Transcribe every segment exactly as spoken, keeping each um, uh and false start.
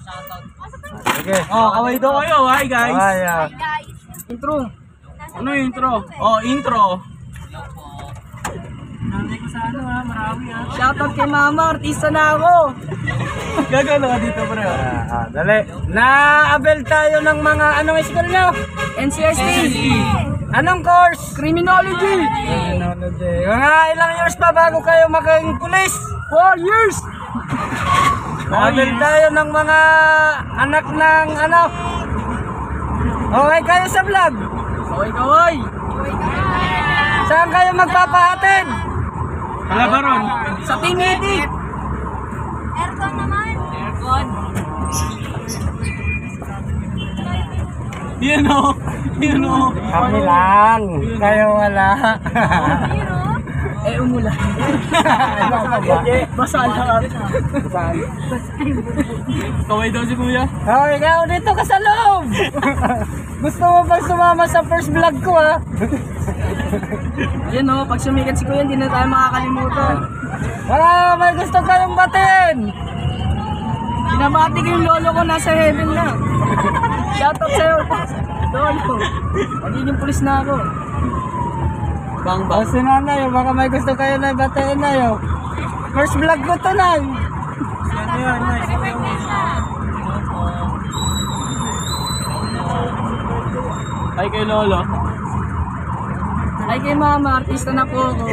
Sige. Oh, kaway daw kayo. Hi guys. Ay, ah. Intro. Ano yung intro? Oh, intro. Nanay ko sa ano ha, marami ha. Shoutout kay mama, artista na ako. Gagano ka dito bro. Ah, ah, dali. Na-avail tayo ng mga anong school nyo? N C S T. Anong course? Criminology. Criminology. Mga ilang years pa bago kayo maging pulis? Four years. Na-avail tayo ng mga anak ng ano? Okay kayo sa vlog? Kaway kaway. Saan kayo magpapahatid? Wala ba ron? Sa Tiniti. Aircon naman. Aircon. Yan o. Yan o. Kami lang. Kayo wala. Eh, umulan. Basa lahat. Kaway daw si kuya. Oh, ikaw dito ka sa loob. Gusto mo bang sumama sa first vlog ko ha? Yan o, pag sumikat si kuya, hindi na tayo makakalimutan. Wala, may gusto kayong batin. Binabati ko yung lolo ko, nasa heaven na. Shoutout sa'yo. Lolo. Magiging pulis na ako. Bang O si nanay, baka may gusto kayo na batiin na yun. First vlog ko to na. Hi kay lolo. Hi kay mama, artista na po ako.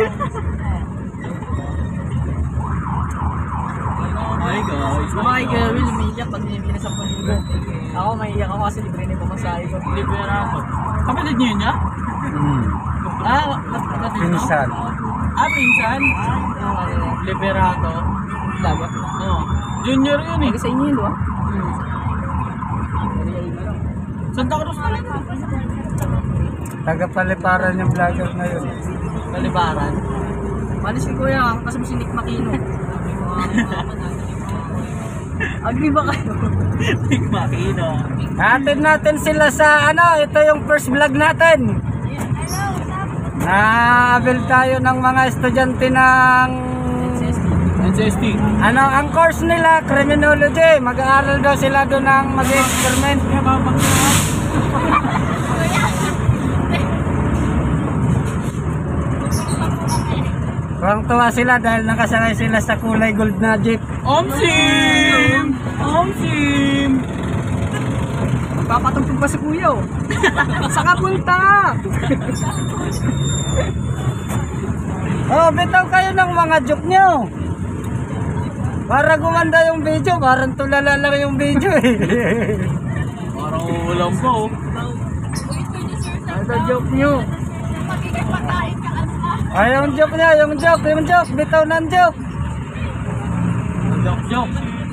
Hi guys. Hi girl, Will, umiiyak pag hindi na sa pulido. Ako maiiyak ako kasi libre na yung pamasahe ko. Libre na ako. Kapatid niyo yun niya? Hmm. Ah, kapatid niyo? Pinsan. Ah, pinsan? Liberato. Laga? Oo. Junior yun eh. Sa inyo yun, ba? Hmm. Santa Cruz na lang. Taga-paliparan yung vlogger na yun. Paliparan? Malis si kuya, kasi si Nick Makino. Agree ba kayo? Nick Makino. Hatid natin sila sa ano, ito yung first vlog natin. Na-avail tayo ng mga estudyante ng N C S T. ano, ang course nila, criminology. Mag-aaral daw sila doon ng mag-experiment. Tuwang tuwa sila dahil nakasakay sila sa kulay gold na jeep. Omsim! Omsim! Papatugtog pa si kuya oh. Saka punta! Oh, bitaw kayo ng mga joke nyo. Para gumanda yung video, parang tulala lang yung video eh. Parang ulam po oh. Ano joke nyo? Magiging pagkain ka ano. Ay, yung joke niya, yung joke, yung joke, bitaw ng joke. Joke, joke.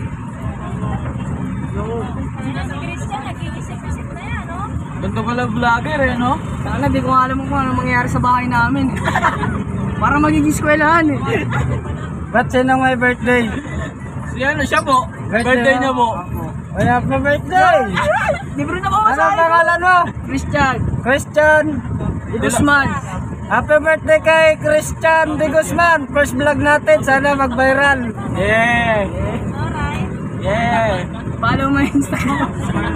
Si Christian, nag-iisip-isip na yan, no? Ganito pala vlogger eh, no? Sana di ko alam kung ano mangyayari sa bahay namin. Para magiging eskwelahan eh. Ba't sinong may birthday? Si ano siya po? Birthday niya po. Ay, happy birthday! Libre na po Ano ang pangalan mo? Christian. Christian. Guzman. Happy birthday kay Christian de Guzman. First vlog natin, sana mag-viral. Yeah. Alright. Yeah. Follow my Instagram.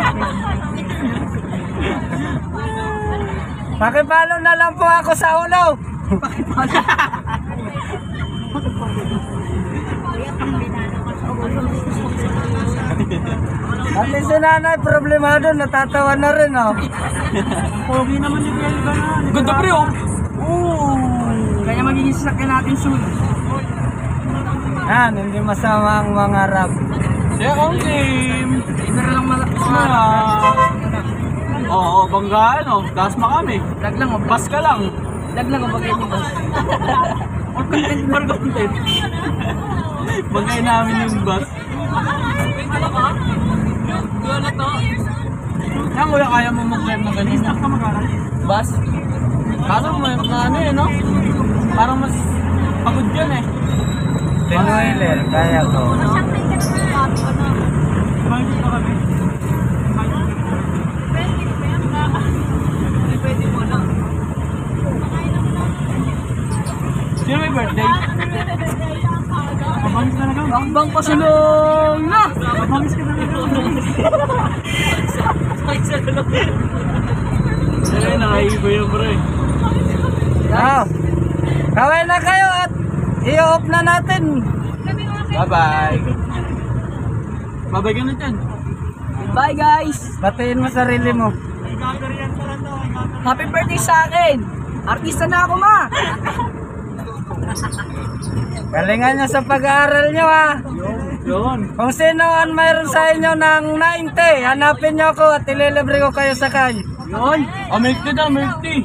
Pakipalo na lang po ako sa ulo. Pakipalo. Ate si nanay, problemado, natatawa na rin oh. Pogi naman si Kuya Ganon. Ganda pre oh. Oo. Kaya magiging sasakyan natin soon. Yan, hindi masama ang mga rap. Yeah, on game. Pero lang malakas na. Oo, banggaan oh. Dasma kami. Lag lang oh. Bas ka lang. Lag lang oh, bagay mo bas. More content, more content. Bagay namin yung bus. Ano ka? Gano'n to? Yan kuya, kaya mo mag-live na ganyan. Bus? Kaso may na ano eh, no? Parang mas pagod yan eh. Tinoiler, kaya ko. Masyantay ka na ng labi ko na. Mahal ka kami. Pwede mo yan, baka. Pwede mo lang. Sino may birthday? Mabangis ka na lang. Bakbang pa silong na! Mabangis ka na lang. i-off na natin. Bye-bye. Bye-bye ka na dyan. Bye guys! Batiin mo sarili mo. Happy birthday sa akin! Artista na ako, ma! Galingan nyo sa pag-aaral nyo ha. Yun. Kung sino ang mayroon sa inyo ng ninety, hanapin nyo ako at ililibre ko kayo sakay. Yun. Oh, milk tea daw, milk tea.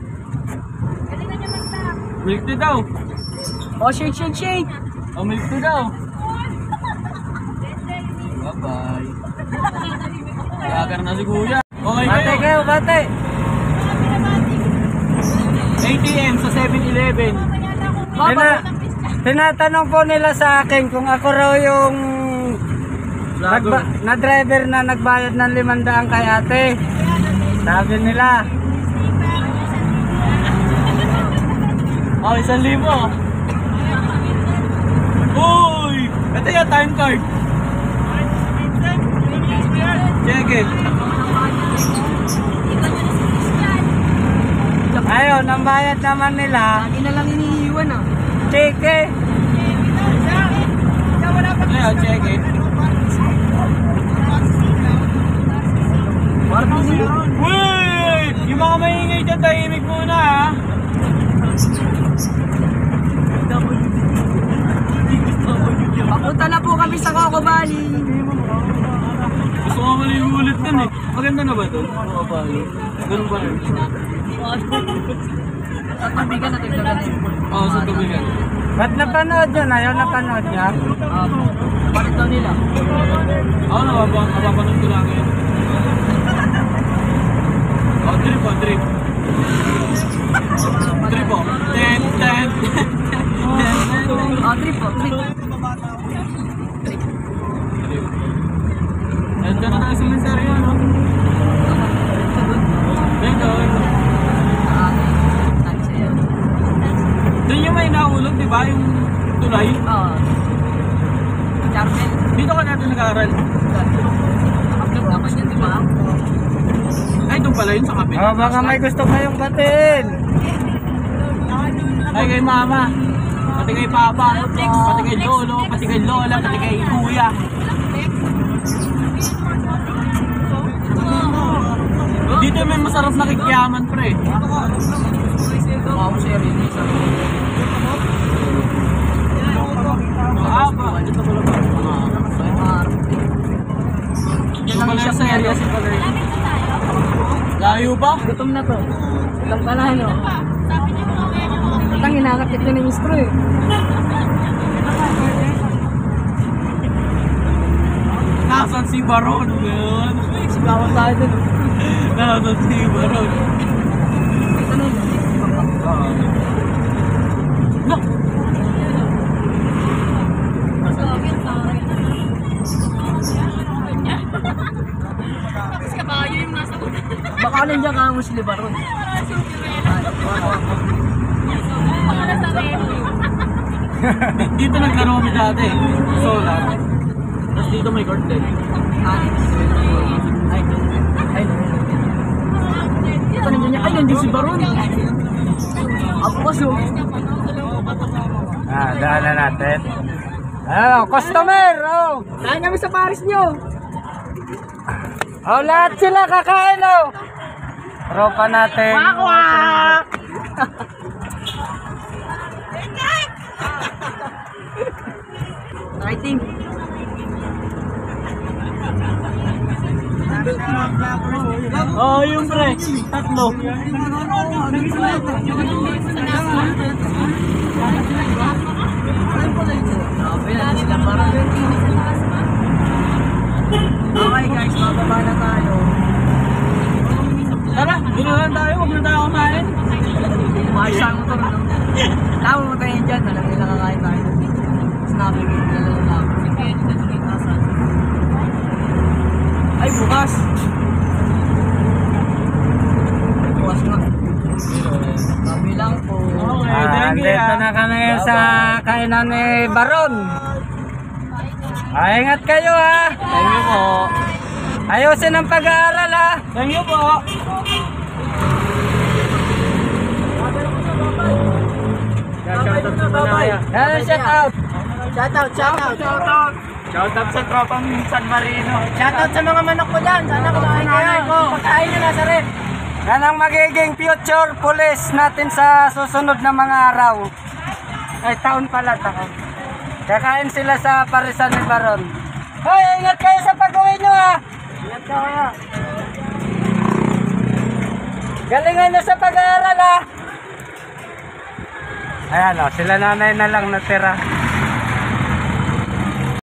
Milk tea daw. Oh, shake, shake, shake! Oh, milk tea daw. Bye-bye. Lagar na si Kuya. Okay Bate kayo. kayo, bate. eight A M sa seven eleven. Tina, tinatanong po nila sa akin kung ako raw yung nagba, na driver na nagbayad ng limandaan kay ate. Sabi nila. Oh, isang libo. Uy! Ito yung time card. Check it. Ayun, ang bayad naman nila. Lagi na lang iniiwan ah. Chike. Ayan, check it. Uy! Yung mga maingay dyan, tahimik muna ha. Papunta na po kami sa Coco Valley. Gusto ko mali yung ulit dun eh. Maganda na ba ito? Oo ba? Ganun ba rin? Sa tabi ka na tignan. Oo, sa tubigan. Ba't napanood yun? Ayaw napanood niya? Um, Palit daw nila. Oo, napapanood ko lang yun. Oh, trip po, trip. Trip po. Ten, ten. Ah, trip po, trip. Nandiyan na tayo sa Mensario, no? Dito. Ah, tayo sa'yo. Doon yung may nahulog, di ba? Yung tulay. Ah, Charmel. Dito ka natin nag-aaral. Nakapit naman yan, di ba? Ay, doon pala yun sa kapit. Oh, baka may gusto kayong batiin. Ay, kay mama. Pati kay papa. Pati kay lolo. Pati kay lola. Pati kay kuya. Dito may masarap na kikyaman, pre. Wow, seri. Ah, ba? Dito pala ba? Yan lang siya sa area si Pagay. Layo ba? Gutom na to. Gutom ka na, no? Itang inakakit yun yung istro eh. Nasaan si Baron? Ngayon. Sigawan tayo dun. Nasaan si Baron? Ito na yun. No! Baka nandiyan ka mo si Libaron. Dito naglaro kami dati. Solar. Tapos dito may court din. Ay, ay, ay. Ito nandiyan niya. Ay, nandiyan si Baron. Ako kasi. Ah, daan na natin. Oh, customer! Oh! Kain kami sa Paris nyo. Oh, lahat sila kakain oh! Tropa natin. Wakwak! Writing. Oo, oh, yung pre. Tatlo. Sabi na sila parang. Okay guys, bababa na tayo. Tara, doon na lang tayo. Huwag na tayo kumain. Umayos ang motor, no? Tama mo tayo dyan, alam nila kakain tayo. Tapos navigate na lang lang. Ay, bukas! Bukas nga. Sabi lang po. Okay, Ah, thank you. andito ah. na kami sa kainan ni Baron. Ah, ingat kayo ha. Thank you po. Ayusin ang pag-aaral ha. Thank you po. Shoutout sa Manaya. Yan, shout out. Shout out, shout out. Shoutout! Shoutout sa tropang San Marino. Shout out sa mga manok ko dyan. Sana kumain kayo. Pagkain nyo nasa rep. Yan ang magiging future police natin sa susunod na mga araw. Ay, taon pala, taon. Kakain sila sa parisan ni Baron. Hoy, ingat kayo sa pag-uwi nyo ha! Ingat kayo. Galingan nyo sa pag-aaral ha! Ayan o, sila nanay na lang natira.